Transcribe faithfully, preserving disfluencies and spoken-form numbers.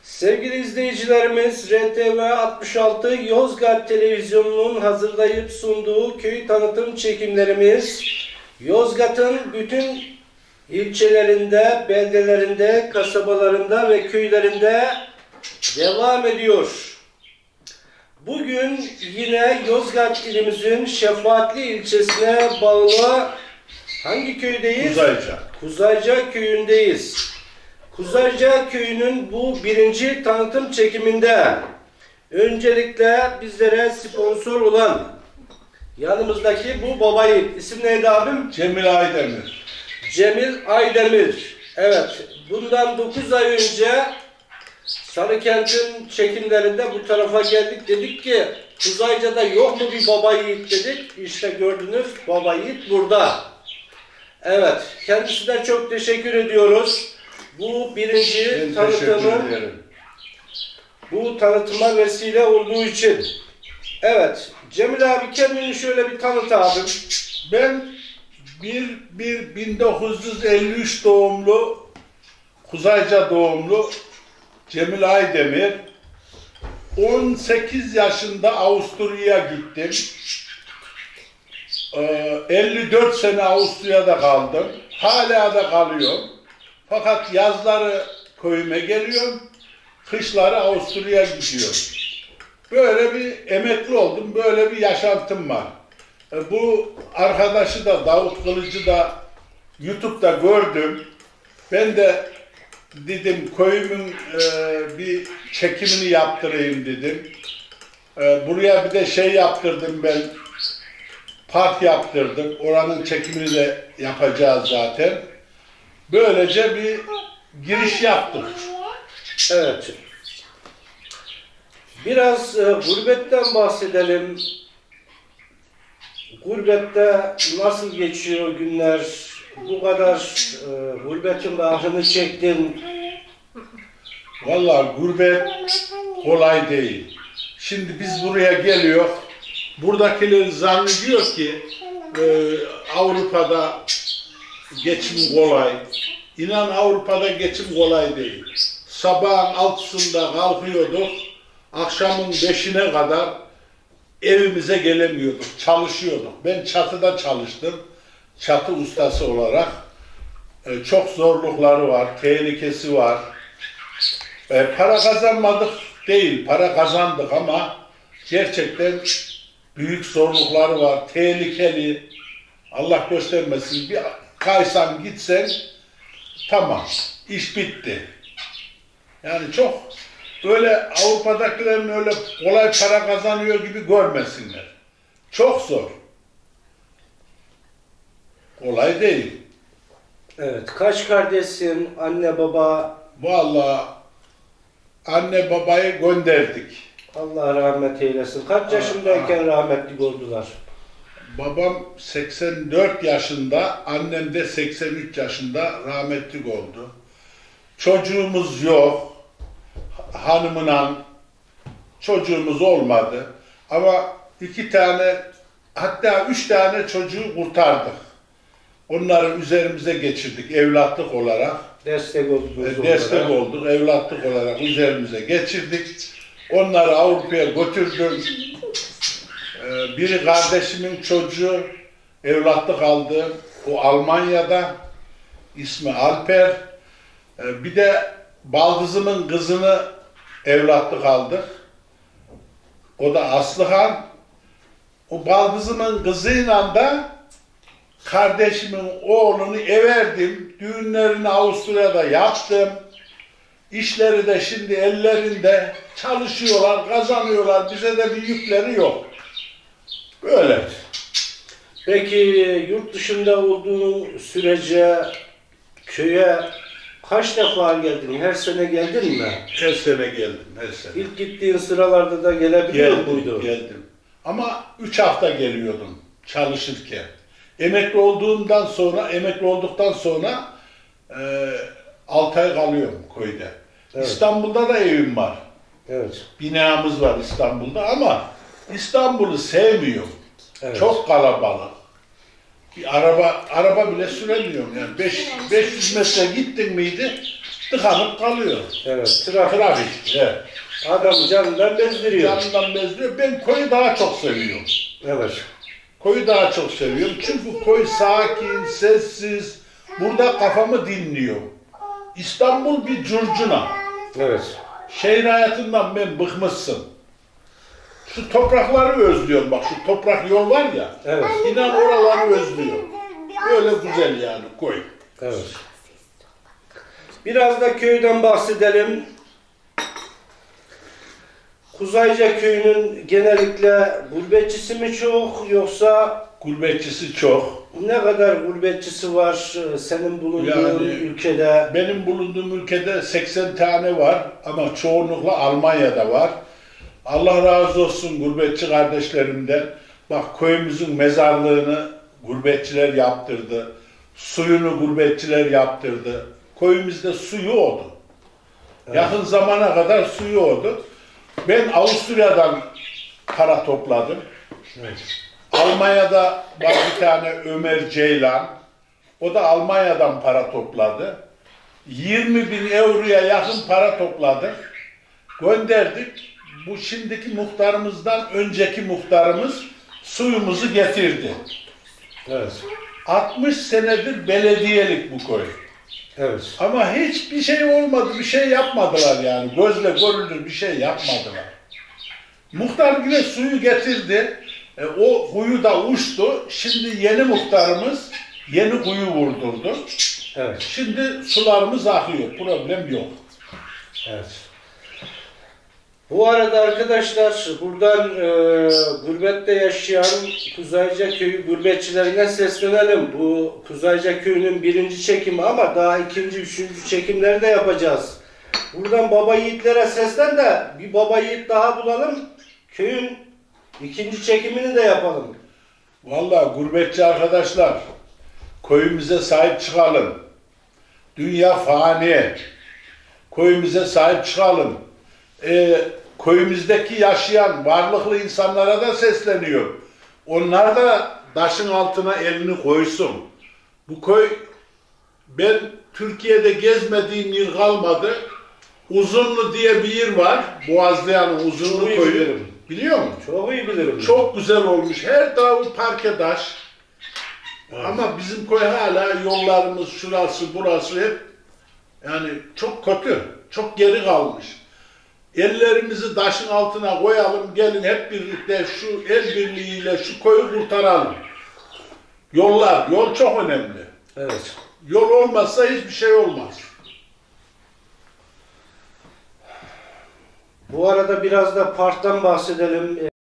Sevgili izleyicilerimiz, R T V altmış altı Yozgat Televizyonu'nun hazırlayıp sunduğu köy tanıtım çekimlerimiz Yozgat'ın bütün ilçelerinde, beldelerinde, kasabalarında ve köylerinde devam ediyor. Bugün yine Yozgat ilimizin Şefaatli ilçesine bağlı hangi köydeyiz? Kuzayca. Kuzayca köyündeyiz. Kuzayca köyünün bu birinci tanıtım çekiminde öncelikle bizlere sponsor olan yanımızdaki bu baba yiğit. İsim neydi abim? Cemil Aydemir. Cemil Aydemir. Evet, bundan dokuz ay önce Sarıkent'in çekimlerinde bu tarafa geldik, dedik ki Kuzayca'da yok mu bir baba yiğit dedik. İşte gördünüz, baba yiğit burada. Evet, kendisine çok teşekkür ediyoruz. Bu birinci Ben tanıtımın, bu tanıtıma vesile olduğu için. Evet, Cemil abi kendini şöyle bir tanıt abim. Ben bir, bir bin dokuz yüz elli üç doğumlu, Kuzayca doğumlu Cemil Aydemir. on sekiz yaşında Avusturya'ya gittim. Ee, elli dört sene Avusturya'da kaldım. Hala da kalıyorum. Fakat yazları köyüme geliyorum, kışları Avusturya'ya gidiyorum. Böyle bir emekli oldum, böyle bir yaşantım var. E, bu arkadaşı da, Davut Kılıcı da YouTube'da gördüm. Ben de dedim köyümün e, bir çekimini yaptırayım dedim. E, buraya bir de şey yaptırdım ben, park yaptırdım. Oranın çekimini de yapacağız zaten. Böylece bir giriş yaptık. Evet. Biraz e, gurbetten bahsedelim. Gurbette nasıl geçiyor günler? Bu kadar e, gurbetin ahlını çektin. Vallahi gurbet kolay değil. Şimdi biz buraya geliyor. Buradakiler zannediyor ki e, Avrupa'da geçim kolay. İnan Avrupa'da geçim kolay değil. Sabahın altısında kalkıyorduk, akşamın beşine kadar evimize gelemiyorduk, çalışıyorduk. Ben çatıda çalıştım, çatı ustası olarak. Ee, çok zorlukları var, tehlikesi var. Ee, para kazanmadık değil, para kazandık ama gerçekten büyük zorlukları var, tehlikeli. Allah göstermesin, bir kaysan gitsen tamam, iş bitti. Yani çok öyle Avrupa'dakilerin öyle kolay para kazanıyor gibi görmesinler. Çok zor. Kolay değil. Evet, kaç kardeşsin, anne baba? Vallahi anne babayı gönderdik. Allah rahmet eylesin. Kaç yaşındayken aa, rahmetli oldular? Babam seksen dört yaşında, annem de seksen üç yaşında rahmetli oldu. Çocuğumuz yok. Hanımla çocuğumuz olmadı. Ama iki tane, hatta üç tane çocuğu kurtardık. Onları üzerimize geçirdik evlatlık olarak. Destek olduk. Destek olduk, evlatlık olarak üzerimize geçirdik. Onları Avrupa'ya götürdüm. Biri kardeşimin çocuğu evlatlık aldı. O Almanya'da. İsmi Alper. Bir de baldızımın kızını evlatlık aldık. O da Aslıhan. O baldızımın kızıyla da kardeşimin oğlunu everdim. Düğünlerini Avusturya'da yaptım. İşleri de şimdi ellerinde, çalışıyorlar, kazanıyorlar. Bize de bir yükleri yok. Böyle. Peki yurt dışında olduğun sürece köye kaç defa geldin? Her sene geldin mi? Her sene geldim, her sene. İlk gittiğin sıralarda da gelebiliyor muydun? Geldim. Ama üç hafta geliyordum çalışırken. Emekli olduğumdan sonra, emekli olduktan sonra e, altı ay kalıyorum köyde. Evet. İstanbul'da da evim var. Evet. Binamız var İstanbul'da ama İstanbul'u sevmiyorum. Evet. Çok kalabalık. Bir araba araba bile süremiyorum yani. beş yüz metre gittin miydi tıkanıp kalıyor. Evet, trafik. Trafik. Evet. Adamı canından bezdiriyor. Canından bezliyor. Ben koyu daha çok seviyorum. Evet. Koyu daha çok seviyorum. Çünkü koy sakin, sessiz. Burada kafamı dinliyor. İstanbul bir curcuna. Evet. Şehir hayatından ben bıkmışsın. Şu toprakları özlüyorum. Bak şu toprak yol var ya. Evet. İnan oraları özlüyorum. Böyle güzel yani koy. Evet. Biraz da köyden bahsedelim. Kuzayca köyünün genellikle gurbetçisi mi çok yoksa Gurbetçisi çok. ne kadar gurbetçisi var senin bulunduğun Yani ülkede? Benim bulunduğum ülkede seksen tane var ama çoğunlukla Almanya'da var. Allah razı olsun gurbetçi kardeşlerimden. Bak köyümüzün mezarlığını gurbetçiler yaptırdı. Suyunu gurbetçiler yaptırdı. Köyümüzde suyu oldu. Evet. Yakın zamana kadar suyu oldu. Ben Avusturya'dan para topladım. Evet. Almanya'da var bir tane Ömer Ceylan. O da Almanya'dan para topladı. yirmi bin euroya yakın para topladık. Gönderdik. Bu şimdiki muhtarımızdan önceki muhtarımız suyumuzu getirdi. Evet. altmış senedir belediyelik bu köy. Evet. Ama hiçbir şey olmadı, bir şey yapmadılar yani. Gözle görülür bir şey yapmadılar. Muhtar yine suyu getirdi. E, o kuyu da uçtu. Şimdi yeni muhtarımız yeni kuyu vurdurdu. Evet. Şimdi sularımız akıyor. Problem yok. Evet. Bu arada arkadaşlar buradan e, gurbette yaşayan Kuzayca Köyü gurbetçilerine seslenelim. Bu Kuzayca Köyü'nün birinci çekimi ama daha ikinci, üçüncü çekimleri de yapacağız. Buradan baba yiğitlere seslen de bir baba yiğit daha bulalım. Köyün ikinci çekimini de yapalım. Vallahi gurbetçi arkadaşlar, köyümüze sahip çıkalım. Dünya fani. Köyümüze sahip çıkalım. Ee, köyümüzdeki yaşayan varlıklı insanlara da sesleniyor. Onlar da taşın altına elini koysun. Bu köy, ben Türkiye'de gezmediğim yer kalmadı. Uzunlu diye bir yer var. Boğazlayan'ın Uzunlu köyü. Bilirim. Biliyor musun? Çok iyi bilirim. Çok güzel olmuş. Her tarafı parke taş. Evet. Ama bizim köy hala yollarımız şurası burası hep yani çok kötü. Çok geri kalmış. Ellerimizi taşın altına koyalım, gelin hep birlikte şu el birliğiyle şu köyü kurtaralım. Yollar, yol çok önemli. Evet. Yol olmazsa hiçbir şey olmaz. Bu arada biraz da parktan bahsedelim.